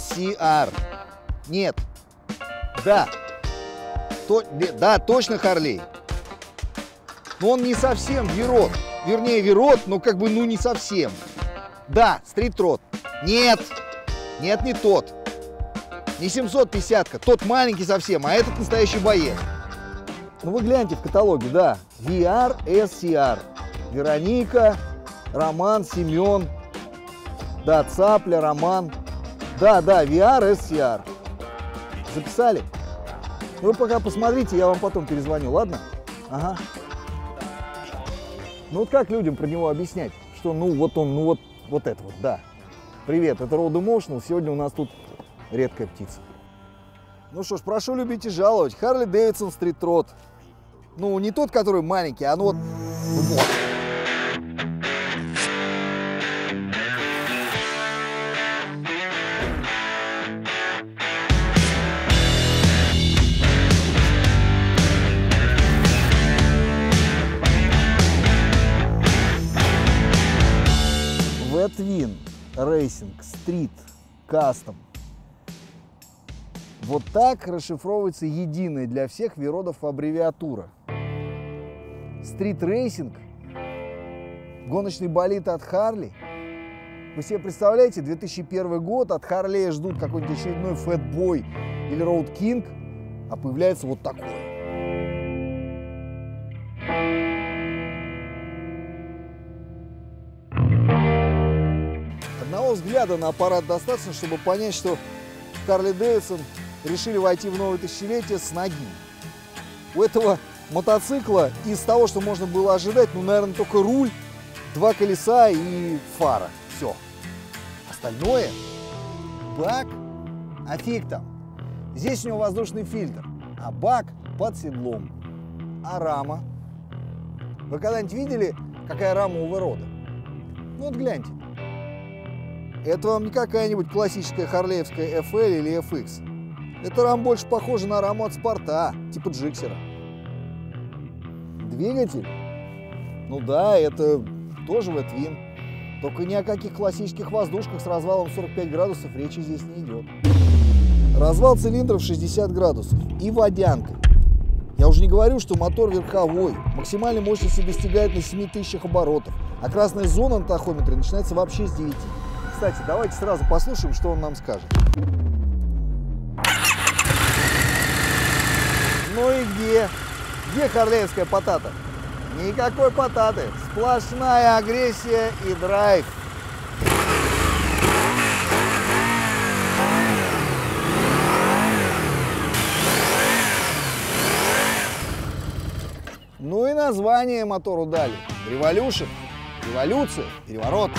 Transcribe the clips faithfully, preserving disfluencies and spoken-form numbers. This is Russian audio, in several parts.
си ар. Нет. Да. То, да, точно Харлей. Но он не совсем Вирот. Вернее, Вирот, но как бы, ну, не совсем. Да, стрит-род. Нет. Нет, не тот. Не семьсот пятьдесят-ка. Тот маленький совсем, а этот настоящий боец. Ну, вы гляньте в каталоге, да. ви ар эс си ар. Вероника, Роман, Семен. Да, Цапля, Роман. Да, да, ви ар эс си ар. Записали? Вы пока посмотрите, я вам потом перезвоню, ладно? Ага. Ну вот как людям про него объяснять, что ну вот он, ну вот, вот это вот, да. Привет, это Road Emotional, сегодня у нас тут редкая птица. Ну что ж, прошу любить и жаловать. Харли Дэвидсон Стрит Род. Ну, не тот, который маленький, а ну вот, вот. Twin Racing Street Custom. Вот так расшифровывается единая для всех виродов аббревиатура. Street Racing, гоночный болид от Харли. Вы себе представляете, две тысячи первый год, от Харлея ждут какой-нибудь очередной Fatboy или Road King, а появляется вот такое. Одного взгляда на аппарат достаточно, чтобы понять, что Харли Дэвидсон решили войти в новое тысячелетие с ноги. У этого мотоцикла из того, что можно было ожидать, ну, наверное, только руль, два колеса и фара. Все. Остальное — бак, а фиг там. Здесь у него воздушный фильтр, а бак под седлом. А рама? Вы когда-нибудь видели, какая рама у Вирода? Ну вот гляньте. Это вам не какая-нибудь классическая харлеевская эф эл или эф икс. Эта рама больше похожа на раму от Спорта, типа Джиксера. Двигатель? Ну да, это тоже V-Twin. Только ни о каких классических воздушках с развалом сорок пять градусов речи здесь не идет. Развал цилиндров шестьдесят градусов и водянка. Я уже не говорю, что мотор верховой, максимальной мощности достигает на семи тысячах оборотов, а красная зона на тахометре начинается вообще с девяти. Кстати, давайте сразу послушаем, что он нам скажет. Ну и где? Где харлеевская потата? Никакой потаты. Сплошная агрессия и драйв. Ну и название мотору дали. Revolution, революция, переворот.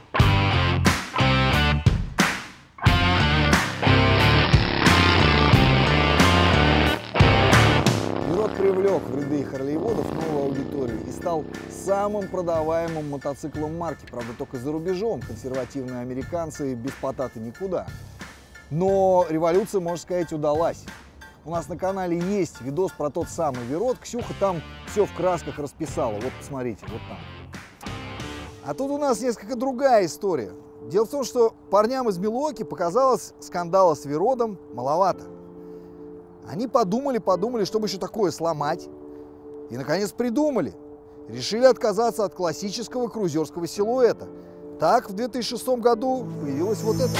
Привлек в ряды харлееводов новую аудиторию и стал самым продаваемым мотоциклом марки. Правда, только за рубежом. Консервативные американцы без потаты никуда. Но революция, можно сказать, удалась. У нас на канале есть видос про тот самый Вирод. Ксюха там все в красках расписала. Вот посмотрите, вот там. А тут у нас несколько другая история. Дело в том, что парням из Милуоки показалось скандала с Виродом маловато. Они подумали, подумали, чтобы еще такое сломать. И, наконец, придумали. Решили отказаться от классического крузерского силуэта. Так, в две тысячи шестом году появилось вот это.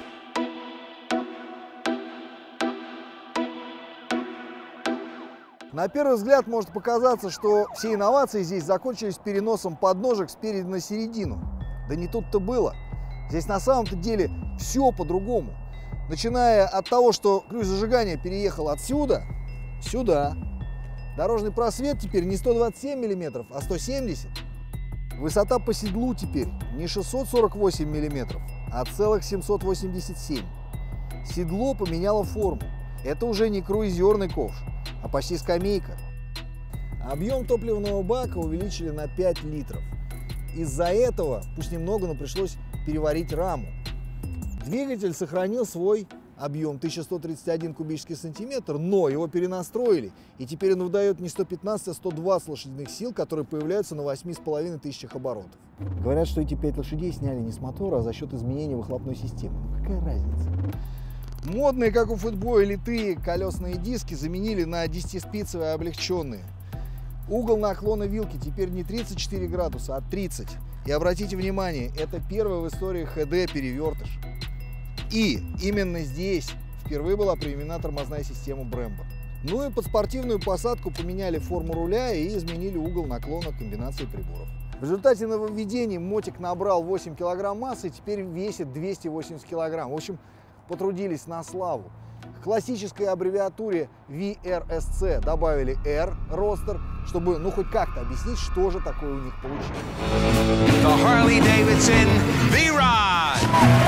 На первый взгляд может показаться, что все инновации здесь закончились переносом подножек спереди на середину. Да не тут-то было. Здесь на самом-то деле все по-другому. Начиная от того, что ключ зажигания переехал отсюда сюда. Дорожный просвет теперь не сто двадцать семь миллиметров, а сто семьдесят. Высота по седлу теперь не шестьсот сорок восемь миллиметров, а целых семьсот восемьдесят семь. Седло поменяло форму. Это уже не круизерный ковш, а почти скамейка. Объем топливного бака увеличили на пять литров. Из-за этого, пусть немного, но пришлось переварить раму. Двигатель сохранил свой объем тысяча сто тридцать один кубический сантиметр, но его перенастроили, и теперь он выдает не сто пятнадцать, а сто двадцать лошадиных сил, которые появляются на восьми с половиной тысячах оборотов. Говорят, что эти пять лошадей сняли не с мотора, а за счет изменения выхлопной системы. Ну, какая разница? Модные, как у футбола, литые колесные диски заменили на десятиспицевые облегченные. Угол наклона вилки теперь не тридцать четыре градуса, а тридцать. И обратите внимание, это первый в истории эйч ди перевертыш. И именно здесь впервые была применена тормозная система Brembo. Ну и под спортивную посадку поменяли форму руля и изменили угол наклона комбинации приборов. В результате нововведений мотик набрал восемь килограмм массы и теперь весит двести восемьдесят килограмм. В общем, потрудились на славу. К классической аббревиатуре ви эр эс си добавили R, Roadster, чтобы ну хоть как-то объяснить, что же такое у них получилось. The Harley-Davidson V-Rod.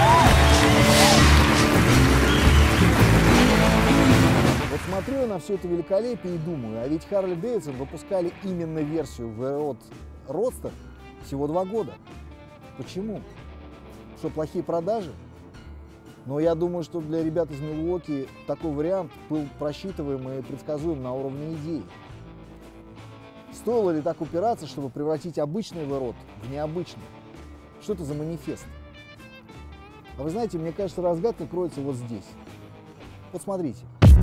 Вот смотрю я на все это великолепие и думаю, а ведь Harley-Davidson выпускали именно версию V-Rod Roadster всего два года. Почему? Что, плохие продажи? Но я думаю, что для ребят из Милуоки такой вариант был просчитываем и предсказуем на уровне идеи. Стоило ли так упираться, чтобы превратить обычный V-Rod в необычный? Что это за манифест? А вы знаете, мне кажется, разгадка кроется вот здесь. Вот смотрите.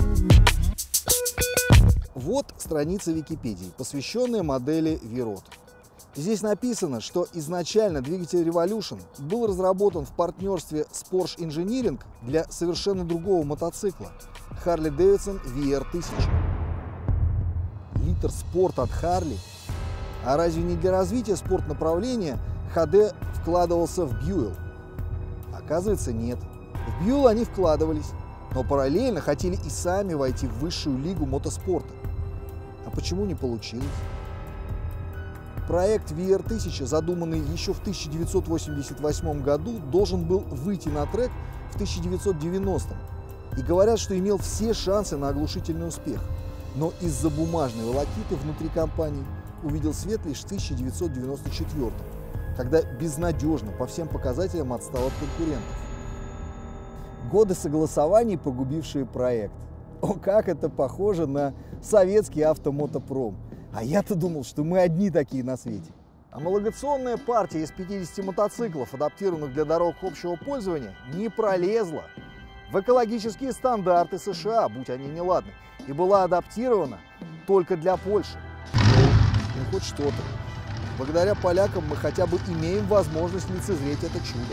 Вот страница Википедии, посвященная модели V-Rod. Здесь написано, что изначально двигатель Revolution был разработан в партнерстве с Porsche Engineering для совершенно другого мотоцикла – Harley-Davidson ви ар тысяча. Литр спорт от Harley? А разве не для развития спорт-направления эйч ди вкладывался в Buell? Оказывается, нет. В Buell они вкладывались, но параллельно хотели и сами войти в высшую лигу мотоспорта. А почему не получилось? Проект ви ар тысяча, задуманный еще в тысяча девятьсот восемьдесят восьмом году, должен был выйти на трек в тысяча девятьсот девяностом. И говорят, что имел все шансы на оглушительный успех. Но из-за бумажной волокиты внутри компании увидел свет лишь в тысяча девятьсот девяносто четвёртом, когда безнадежно по всем показателям отстал от конкурентов. Годы согласований, погубившие проект. О, как это похоже на советский автомотопром. А я-то думал, что мы одни такие на свете. Амалогационная партия из пятидесяти мотоциклов, адаптированных для дорог общего пользования, не пролезла в экологические стандарты США, будь они неладны, и была адаптирована только для Польши. Ну, хоть что-то. Благодаря полякам мы хотя бы имеем возможность лицезреть это чудо.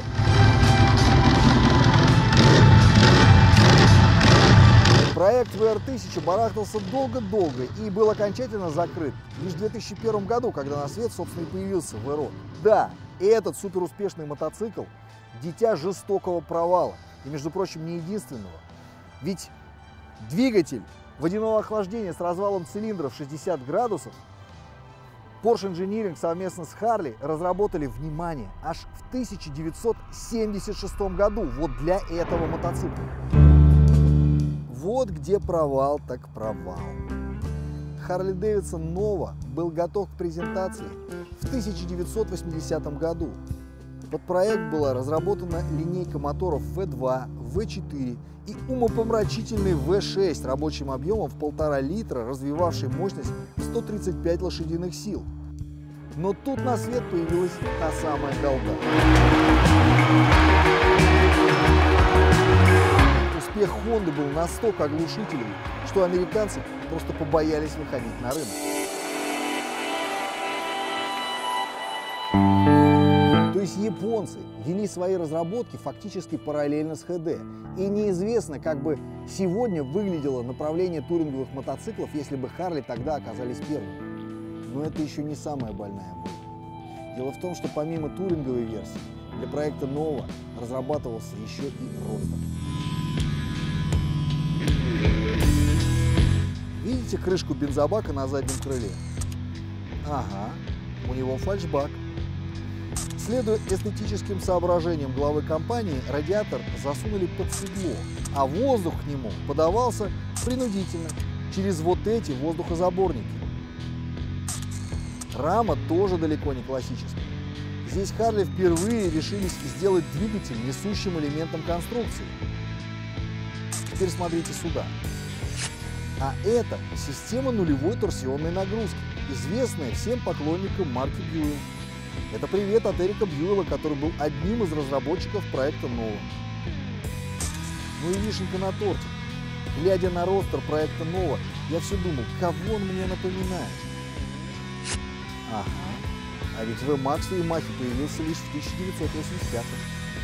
Проект ви ар тысяча барахтался долго-долго и был окончательно закрыт лишь в две тысячи первом году, когда на свет, собственно, и появился V-Rod. Да, этот суперуспешный мотоцикл – дитя жестокого провала, и, между прочим, не единственного. Ведь двигатель водяного охлаждения с развалом цилиндра в шестьдесят градусов Porsche Engineering совместно с Harley разработали, внимание, аж в тысяча девятьсот семьдесят шестом году, вот для этого мотоцикла. Вот где провал так провал. Harley-Davidson Nova был готов к презентации в тысяча девятьсот восьмидесятом году. Под проект была разработана линейка моторов вэ два, вэ четыре и умопомрачительный вэ шесть рабочим объемом в полтора литра, развивавший мощность сто тридцать пять лошадиных сил. Но тут на свет появилась та самая голда. Успех Honda был настолько оглушительным, что американцы просто побоялись выходить на рынок. То есть японцы вели свои разработки фактически параллельно с эйч ди. И неизвестно, как бы сегодня выглядело направление туринговых мотоциклов, если бы Harley тогда оказались первыми. Но это еще не самая больная боль. Дело в том, что помимо туринговой версии, для проекта Nova разрабатывался еще и Roadster. Видите крышку бензобака на заднем крыле? Ага, у него фальшбак. Следуя эстетическим соображениям главы компании, радиатор засунули под седло, а воздух к нему подавался принудительно через вот эти воздухозаборники. Рама тоже далеко не классическая. Здесь Harley впервые решились сделать двигатель несущим элементом конструкции. Теперь смотрите сюда. А это система нулевой торсионной нагрузки, известная всем поклонникам марки Buell. Это привет от Эрика Бьюэлла, который был одним из разработчиков проекта Nova. Ну и вишенка на торте. Глядя на ростер проекта Nova, я все думал, кого он мне напоминает. Ага, а ведь V-Max в Ямахе появился лишь в тысяча девятьсот восемьдесят пятом.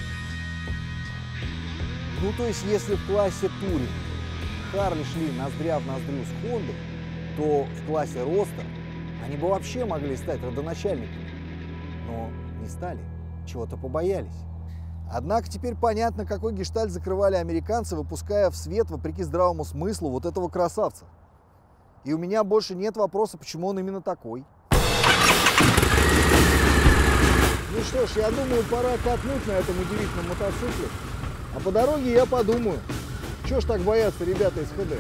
Ну то есть, если в классе Туринг Харли шли ноздря в ноздрю с Хондой, то в классе ростер они бы вообще могли стать родоначальниками. Но не стали, чего-то побоялись. Однако теперь понятно, какой гештальт закрывали американцы, выпуская в свет, вопреки здравому смыслу, вот этого красавца. И у меня больше нет вопроса, почему он именно такой. Ну что ж, я думаю, пора катнуть на этом удивительном мотоцикле. А по дороге я подумаю, чего ж так боятся ребята из ХД.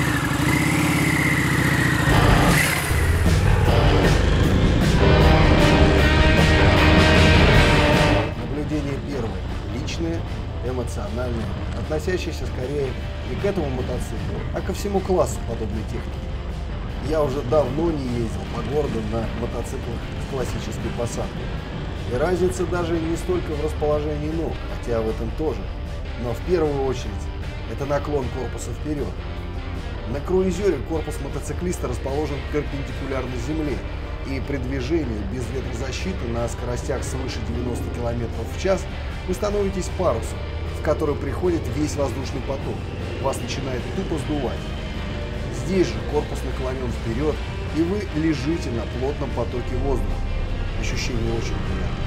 Наблюдение первое. Личное, эмоциональное, относящееся скорее не к этому мотоциклу, а ко всему классу подобной техники. Я уже давно не ездил по городу на мотоциклах с классической посадкой. И разница даже не столько в расположении ног, хотя в этом тоже, но в первую очередь это наклон корпуса вперед. На круизере корпус мотоциклиста расположен перпендикулярно земле, и при движении без ветрозащиты на скоростях свыше девяноста километров в час вы становитесь парусом, в который приходит весь воздушный поток. Вас начинает тупо сдувать. Здесь же корпус наклонен вперед, и вы лежите на плотном потоке воздуха. Ощущение очень приятное.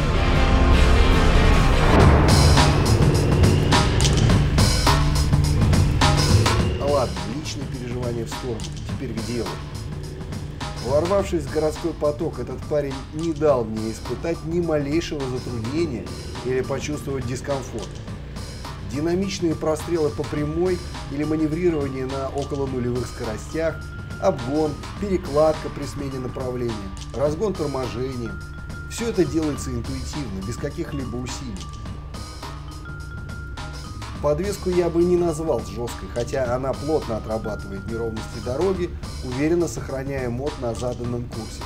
Ладно, личные переживания в сторону. Теперь к делу. Ворвавшись в городской поток, этот парень не дал мне испытать ни малейшего затруднения или почувствовать дискомфорт. Динамичные прострелы по прямой или маневрирование на около нулевых скоростях, обгон, перекладка при смене направления, разгон торможения – все это делается интуитивно, без каких-либо усилий. Подвеску я бы не назвал жесткой, хотя она плотно отрабатывает неровности дороги, уверенно сохраняя мод на заданном курсе.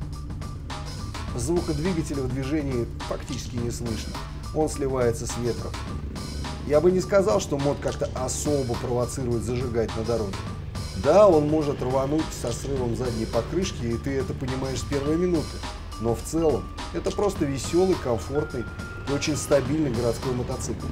Звука двигателя в движении фактически не слышно, он сливается с ветром. Я бы не сказал, что мод как-то особо провоцирует зажигать на дороге. Да, он может рвануть со срывом задней покрышки, и ты это понимаешь с первой минуты. Но в целом это просто веселый, комфортный и очень стабильный городской мотоцикл.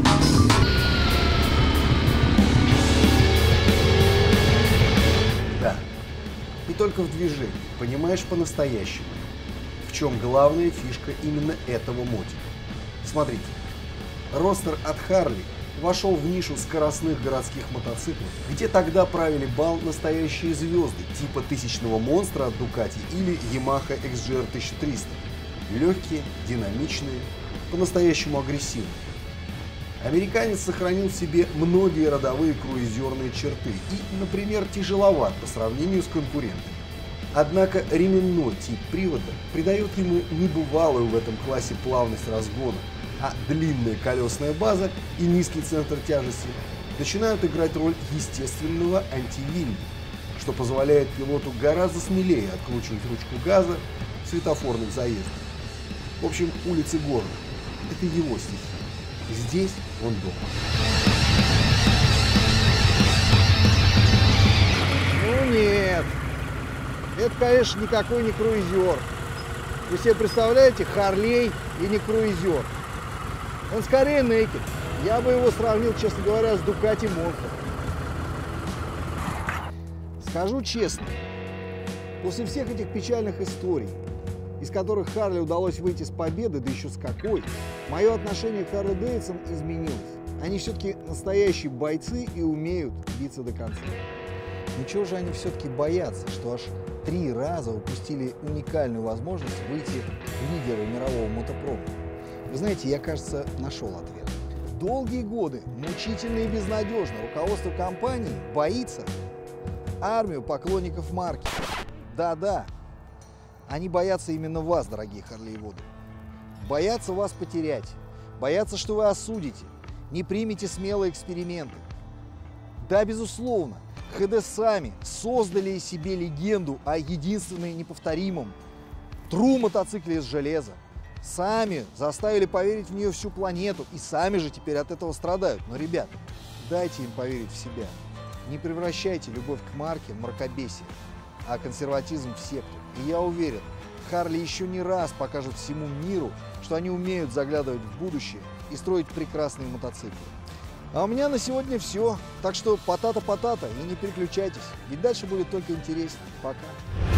Да, и только в движении, понимаешь по-настоящему, в чем главная фишка именно этого мотика. Смотрите, ростер от Harley вошел в нишу скоростных городских мотоциклов, где тогда правили бал настоящие звезды типа тысячного монстра от Ducati или Yamaha икс джи ар тысяча триста. Легкие, динамичные, по-настоящему агрессивные. Американец сохранил в себе многие родовые круизерные черты и, например, тяжеловат по сравнению с конкурентами. Однако ременной тип привода придает ему небывалую в этом классе плавность разгона, а длинная колесная база и низкий центр тяжести начинают играть роль естественного антивильда, что позволяет пилоту гораздо смелее откручивать ручку газа в светофорных заездах. В общем, улицы города – это его стихия. Здесь он дома. Ну нет, это, конечно, никакой не круизер. Вы себе представляете, Харлей и не круизер. Он скорее naked. Я бы его сравнил, честно говоря, с Ducati Monster. Скажу честно, после всех этих печальных историй, из которых Харли удалось выйти с победы, да еще с какой, мое отношение к Харли Дэвидсон изменилось. Они все-таки настоящие бойцы и умеют биться до конца. Но чего же они все-таки боятся, что аж три раза упустили уникальную возможность выйти в лидеры мирового мотопрома? Вы знаете, я, кажется, нашел ответ. Долгие годы, мучительно и безнадежно, руководство компании боится армию поклонников марки. Да-да, они боятся именно вас, дорогие харлееводы. Боятся вас потерять, боятся, что вы осудите, не примете смелые эксперименты. Да, безусловно, ХД сами создали себе легенду о единственном неповторимом тру мотоцикле из железа. Сами заставили поверить в нее всю планету и сами же теперь от этого страдают. Но, ребят, дайте им поверить в себя. Не превращайте любовь к марке в мракобесие, а консерватизм в секту. И я уверен, Харли еще не раз покажет всему миру, что они умеют заглядывать в будущее и строить прекрасные мотоциклы. А у меня на сегодня все. Так что потата-потата и не переключайтесь, ведь дальше будет только интереснее. Пока.